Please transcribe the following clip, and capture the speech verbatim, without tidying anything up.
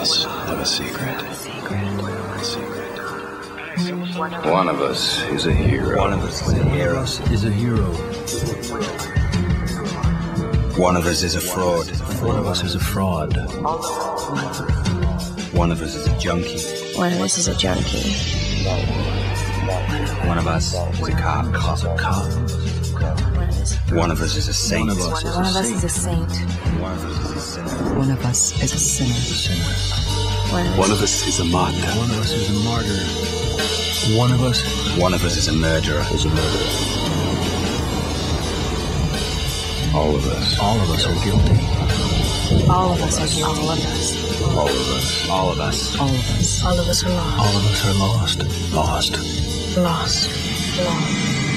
us have a secret. One of us is a hero. One of us is a hero. Is a hero. One of us is a fraud. One of us is a fraud. One of us is a junkie. One of us is a junkie. One of us is a cop. Cause a cop. One of us is a saint. One of us is One a of us is a saint. saint. One of us is a sinner. One of us is a sinner. Sinner. One of us is a martyr. One of us is a martyr. One of us One of us is a murderer. is a murderer. All of us. All of us are guilty. All of us are guilty. All of us. All of us. All of us. All of us are lost. All of us are lost. Lost. Lost. Lost.